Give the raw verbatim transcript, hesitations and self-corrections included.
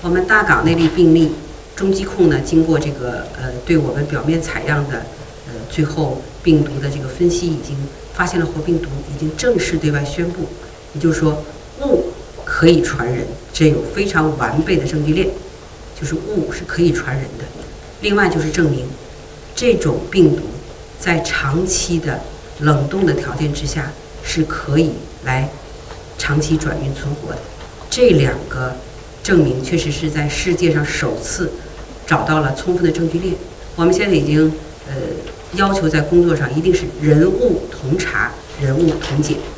我们大港那例病例，中疾控呢经过这个呃对我们表面采样的呃最后病毒的这个分析，已经发现了活病毒，已经正式对外宣布，也就是说物可以传人，这有非常完备的证据链，就是物是可以传人的。另外就是证明这种病毒在长期的冷冻的条件之下是可以来长期转运存活的。这两个证明确实是在世界上首次找到了充分的证据链。我们现在已经呃要求在工作上一定是人物同查，人物同解。